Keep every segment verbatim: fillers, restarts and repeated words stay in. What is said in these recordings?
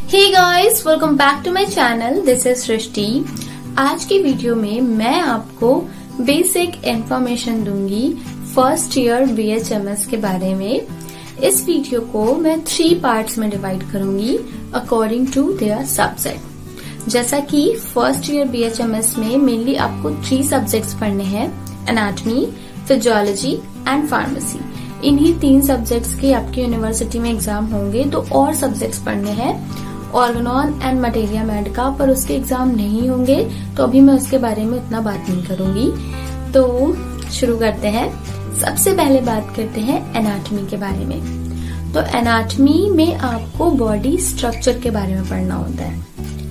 Hey guys, welcome back to my channel. This is Srishti. आज की video में मैं आपको बेसिक इंफॉर्मेशन दूंगी first year B H M S के बारे में। इस वीडियो को मैं थ्री पार्ट्स में डिवाइड करूंगी अकॉर्डिंग टू देयर सब्जेक्ट। जैसा कि first year B H M S में मेनली आपको थ्री सब्जेक्ट्स पढ़ने हैं, एनाटॉमी, फिजियोलॉजी एंड फार्मेसी। इन्हीं तीन सब्जेक्ट्स के आपकी यूनिवर्सिटी में एग्जाम होंगे, तो और सब्जेक्ट्स पढ़ने हैं ऑर्गेनॉन एंड मटेरिया मेड का, पर उसके एग्जाम नहीं होंगे, तो अभी मैं उसके बारे में उतना बात नहीं करूंगी। तो शुरू करते हैं। सबसे पहले बात करते हैं एनाटॉमी के बारे में। तो एनाटॉमी में आपको बॉडी स्ट्रक्चर के बारे में पढ़ना होता है।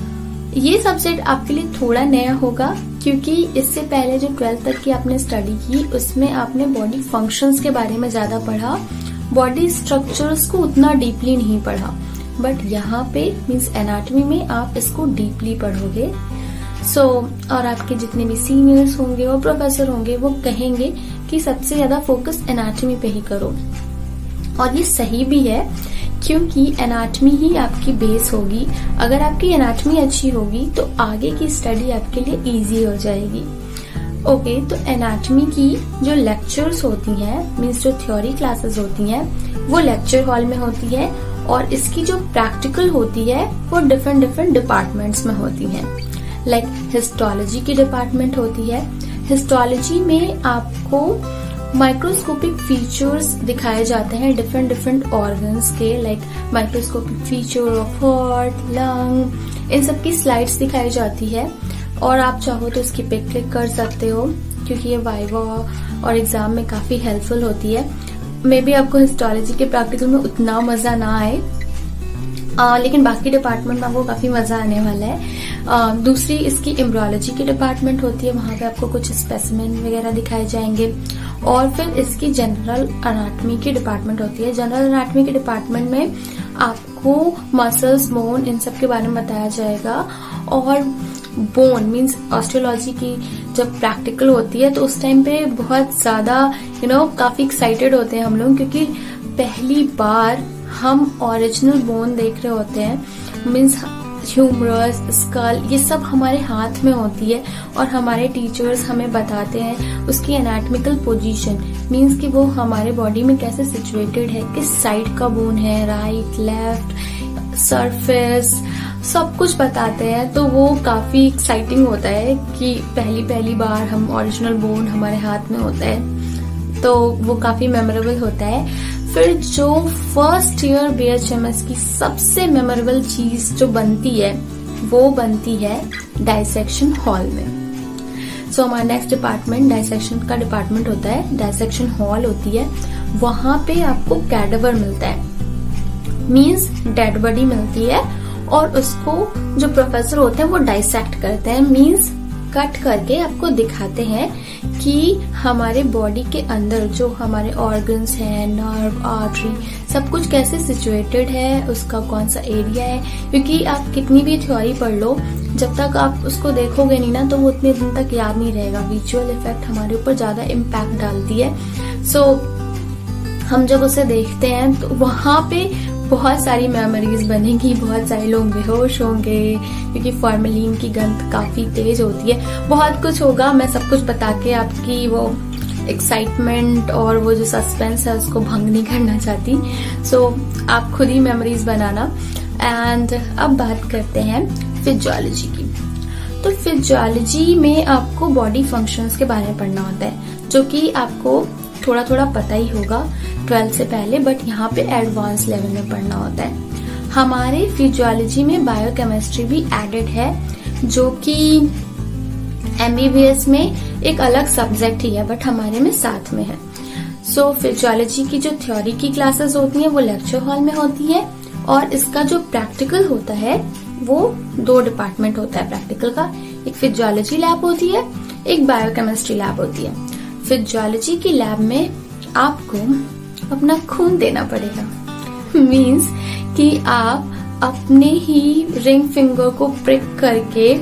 ये सब्जेक्ट आपके लिए थोड़ा नया होगा, क्योंकि इससे पहले जो ट्वेल्थ तक की आपने स्टडी की उसमें आपने बॉडी फंक्शंस के बारे में ज्यादा पढ़ा, बॉडी स्ट्रक्चर्स को उतना डीपली नहीं पढ़ा। बट यहाँ पे मीन्स एनाटॉमी में आप इसको डीपली पढ़ोगे। सो so, और आपके जितने भी सीनियर्स होंगे और प्रोफेसर होंगे वो कहेंगे कि सबसे ज्यादा फोकस एनाटॉमी पे ही करो, और ये सही भी है, क्योंकि एनाटॉमी ही आपकी बेस होगी। अगर आपकी एनाटॉमी अच्छी होगी तो आगे की स्टडी आपके लिए इजी हो जाएगी। ओके okay, तो एनाटॉमी की जो लेक्चर्स होती हैं, मीन्स जो थ्योरी क्लासेस होती हैं, वो लेक्चर हॉल में होती है, और इसकी जो प्रैक्टिकल होती है वो डिफरेंट डिफरेंट डिपार्टमेंट्स में होती है। लाइक हिस्टोलॉजी की डिपार्टमेंट होती है। हिस्टोलॉजी में आपको माइक्रोस्कोपिक फीचर्स दिखाए जाते हैं डिफरेंट डिफरेंट ऑर्गन्स के, like microscopic feature of heart, lung, इन सब की स्लाइड्स दिखाई जाती है। और आप चाहो तो इसकी पिक क्लिक कर सकते हो, क्योंकि ये वाइवा और एग्जाम में काफी हेल्पफुल होती है। मे बी आपको हिस्टोलॉजी के प्रैक्टिकल में उतना मजा ना आए, आ, लेकिन बाकी डिपार्टमेंट में आपको काफी मजा आने वाला है। आ, दूसरी इसकी एम्ब्रियोलॉजी की डिपार्टमेंट होती है, वहां पे आपको कुछ स्पेसिमेन वगैरह दिखाए जाएंगे। और फिर इसकी जनरल एनाटॉमी की डिपार्टमेंट होती है। जनरल एनाटॉमी के डिपार्टमेंट में आपको मसल्स, बोन, इन सब के बारे में बताया जाएगा। और बोन मीन्स ऑस्टियोलॉजी की जब प्रैक्टिकल होती है तो उस टाइम पे बहुत ज्यादा यू नो काफी एक्साइटेड होते हैं हम लोग, क्योंकि पहली बार हम ओरिजिनल बोन देख रहे होते हैं। मीन्स ह्यूमरस, स्कल, ये सब हमारे हाथ में होती है, और हमारे टीचर्स हमें बताते हैं उसकी एनाटॉमिकल पोजीशन, मीन्स कि वो हमारे बॉडी में कैसे सिचुएटेड है, किस साइड का बोन है, राइट, लेफ्ट, सरफेस, सब कुछ बताते हैं। तो वो काफी एक्साइटिंग होता है कि पहली पहली बार हम ओरिजिनल बोन हमारे हाथ में होता है, तो वो काफी मेमोरेबल होता है। फिर जो first year B H M S की सबसे मेमोरेबल चीज जो बनती है वो बनती है डाइसेक्शन हॉल में। सो so, हमारा नेक्स्ट डिपार्टमेंट डाइसेक्शन का डिपार्टमेंट होता है। डाइसेक्शन हॉल होती है, वहां पे आपको कैडेवर मिलता है, मीन्स डेड बॉडी मिलती है, और उसको जो प्रोफेसर होते हैं वो डाइसेक्ट करते हैं, मीन्स कट करके आपको दिखाते हैं कि हमारे बॉडी के अंदर जो हमारे ऑर्गन्स हैं, नर्व, आर्टरी, सब कुछ कैसे सिचुएटेड है, उसका कौन सा एरिया है। क्योंकि आप कितनी भी थ्योरी पढ़ लो, जब तक आप उसको देखोगे नहीं ना, तो वो उतने दिन तक याद नहीं रहेगा। विजुअल इफेक्ट हमारे ऊपर ज्यादा इम्पैक्ट डालती है। सो so, हम जब उसे देखते हैं तो वहां पे बहुत सारी मेमोरीज बनेगी, बहुत सारे लोग बेहोश होंगे, क्योंकि फॉर्मेलिन की गंध काफी तेज होती है। बहुत कुछ होगा, मैं सब कुछ बता के आपकी वो एक्साइटमेंट और वो जो सस्पेंस है उसको भंग नहीं करना चाहती। सो so, आप खुद ही मेमोरीज बनाना। एंड अब बात करते हैं फिजियोलॉजी की। तो फिजियोलॉजी में आपको बॉडी फंक्शंस के बारे में पढ़ना होता है, जो कि आपको थोड़ा थोड़ा पता ही होगा ट्वेल्थ से पहले, बट यहाँ पे एडवांस लेवल में पढ़ना होता है। हमारे फिजियोलॉजी में बायोकेमिस्ट्री भी एडेड है, जो कि एम बी बी एस में एक अलग सब्जेक्ट ही है, बट हमारे में साथ में है। सो so, फिजियोलॉजी की जो थ्योरी की क्लासेस होती हैं वो लेक्चर हॉल में होती है, और इसका जो प्रैक्टिकल होता है वो दो डिपार्टमेंट होता है प्रैक्टिकल का। एक फिजियोलॉजी लैब होती है, एक बायोकेमिस्ट्री लैब होती है। फिजियोलॉजी की लैब में आपको अपना खून देना पड़ेगा, मीन्स कि आप अपने ही रिंग फिंगर को प्रिक करके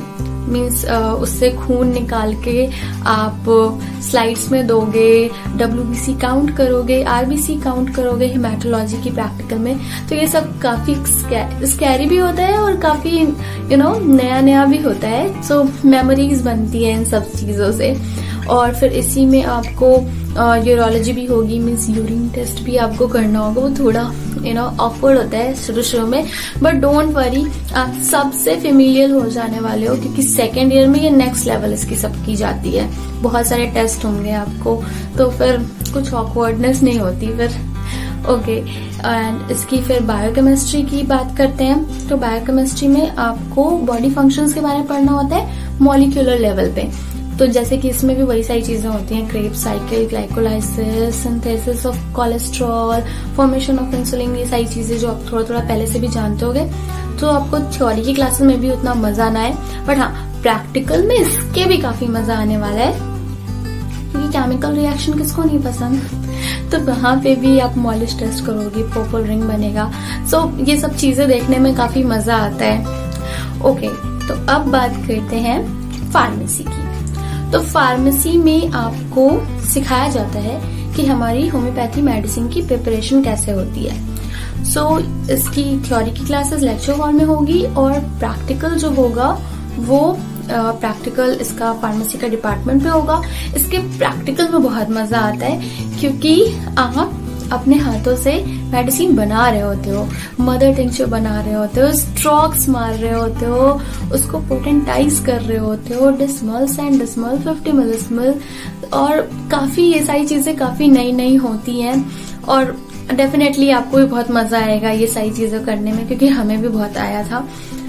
मीन्स उससे खून निकाल के आप स्लाइड्स में दोगे, डब्ल्यूबीसी काउंट करोगे, आरबीसी काउंट करोगे हेमाटोलॉजी की प्रैक्टिकल में। तो ये सब काफी स्कैरी भी होता है और काफी यू नो नया नया भी होता है। सो मेमोरीज बनती है इन सब चीजों से। और फिर इसी में आपको यूरोलॉजी भी होगी, मीन्स यूरिन टेस्ट भी आपको करना होगा। वो थोड़ा यू नो ऑकवर्ड होता है शुरू शुरू में, बट डोंट वरी, आप सबसे फेमिलियर हो जाने वाले हो, क्योंकि सेकेंड ईयर में ये नेक्स्ट लेवल इसकी सब की जाती है। बहुत सारे टेस्ट होंगे आपको, तो फिर कुछ ऑकवर्डनेस नहीं होती फिर। ओके, एंड इसकी फिर बायोकेमिस्ट्री की बात करते हैं। तो बायोकेमिस्ट्री में आपको बॉडी फंक्शंस के बारे में पढ़ना होता है मॉलिक्यूलर लेवल पे। तो जैसे कि इसमें भी वही सारी चीजें होती हैं, Krebs cycle, glycolysis, synthesis of cholesterol, formation of insulin, ये सारी चीजें जो आप थोड़ा थोड़ा पहले से भी जानते होगे। तो आपको थ्योरी की क्लासेस में भी उतना मजा ना आए, बट हाँ प्रैक्टिकल में इसके भी काफी मजा आने वाला है, क्योंकि केमिकल रिएक्शन किसको नहीं पसंद। तो वहां पे भी आप मॉलिश टेस्ट करोगे, पर्पल रिंग बनेगा। सो so, ये सब चीजें देखने में काफी मजा आता है। ओके, तो अब बात करते हैं फार्मेसी की। तो फार्मेसी में आपको सिखाया जाता है कि हमारी होम्योपैथी मेडिसिन की प्रिपरेशन कैसे होती है। सो so, इसकी थ्योरी की क्लासेस लेक्चर हॉल में होगी, और प्रैक्टिकल जो होगा वो प्रैक्टिकल uh, इसका फार्मेसी का डिपार्टमेंट पे होगा। इसके प्रैक्टिकल में बहुत मजा आता है, क्योंकि आप अपने हाथों से मेडिसिन बना रहे होते हो, मदर टिंचर बना रहे होते हो, स्ट्रोक्स मार रहे होते हो, उसको पोटेंटाइज कर रहे होते हो, decimal, centesimal, fifty millesimal, और काफी ये सारी चीजें काफी नई नई होती हैं। और डेफिनेटली आपको भी बहुत मजा आएगा ये सारी चीजें करने में, क्योंकि हमें भी बहुत आया था।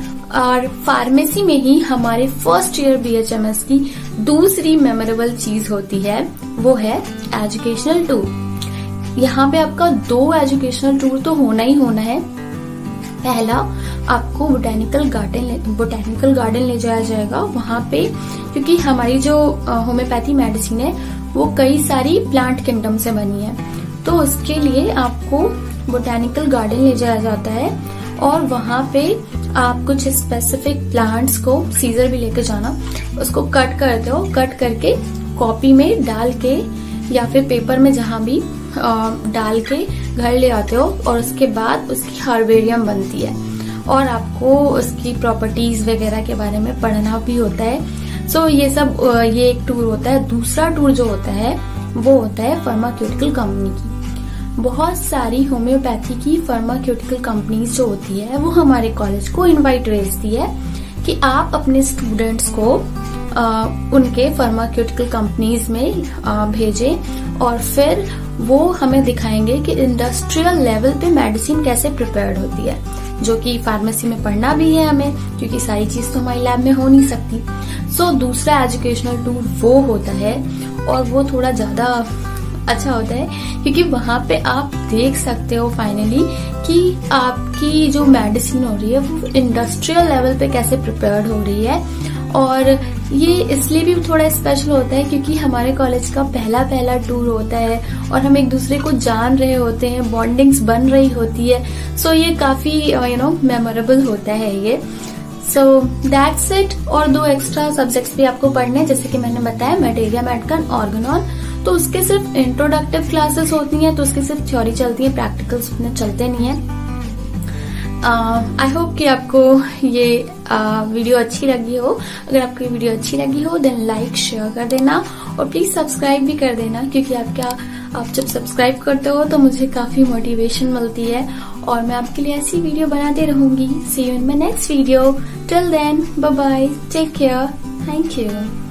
और फार्मेसी में ही हमारे फर्स्ट ईयर बीएचएमएस की दूसरी मेमोरेबल चीज होती है, वो है एजुकेशनल टूर। यहाँ पे आपका दो एजुकेशनल टूर तो होना ही होना है। पहला, आपको बोटेनिकल गार्डन बोटेनिकल गार्डन ले जाया जाएगा वहां पे, क्योंकि हमारी जो होम्योपैथी मेडिसिन है वो कई सारी प्लांट किंगडम से बनी है। तो उसके लिए आपको बोटेनिकल गार्डन ले जाया जाता है, और वहां पे आप कुछ स्पेसिफिक प्लांट्स को, सीजर भी लेके जाना, उसको कट करते हो, कट करके कॉपी में डाल के या फिर पेपर में जहां भी डाल के घर ले आते हो, और उसके बाद उसकी हर्बेरियम बनती है, और आपको उसकी प्रॉपर्टीज वगैरह के बारे में पढ़ना भी होता है। सो so, ये सब ये एक टूर होता है। दूसरा टूर जो होता है वो होता है फार्मास्यूटिकल कंपनी की। बहुत सारी होम्योपैथी की फार्मास्यूटिकल कंपनीज जो होती है वो हमारे कॉलेज को इनवाइट भेजती है कि आप अपने स्टूडेंट्स को आ, उनके फार्मास्यूटिकल कंपनीज में आ, भेजें, और फिर वो हमें दिखाएंगे कि इंडस्ट्रियल लेवल पे मेडिसिन कैसे प्रिपेयर्ड होती है, जो कि फार्मेसी में पढ़ना भी है हमें, क्योंकि सारी चीज तो हमारी लैब में हो नहीं सकती। सो so, दूसरा एजुकेशनल टूर वो होता है, और वो थोड़ा ज्यादा अच्छा होता है, क्योंकि वहां पे आप देख सकते हो फाइनली कि आपकी जो मेडिसिन हो रही है वो इंडस्ट्रियल लेवल पे कैसे प्रिपेयर्ड हो रही है। और ये इसलिए भी थोड़ा स्पेशल होता है क्योंकि हमारे कॉलेज का पहला पहला टूर होता है, और हम एक दूसरे को जान रहे होते हैं, बॉन्डिंग्स बन रही होती है। सो so, ये काफी यू नो मेमोरेबल होता है ये। So that's it. और दो एक्स्ट्रा सब्जेक्ट्स भी आपको पढ़ने हैं, जैसे कि मैंने बताया मटेरिया मेडिकल ऑर्गेनॉन, तो उसके सिर्फ इंट्रोडक्टिव क्लासेस होती हैं, तो उसकी सिर्फ थ्योरी चलती है, प्रैक्टिकल्स उतने चलते नहीं है। आई uh, होप कि आपको ये uh, वीडियो अच्छी लगी हो। अगर आपको ये वीडियो अच्छी लगी हो देन लाइक शेयर कर देना, और प्लीज सब्सक्राइब भी कर देना, क्योंकि आप क्या आप जब सब्सक्राइब करते हो तो मुझे काफी मोटिवेशन मिलती है, और मैं आपके लिए ऐसी वीडियो बनाते रहूंगी। See you in my next video. Till then bye bye, take care, thank you.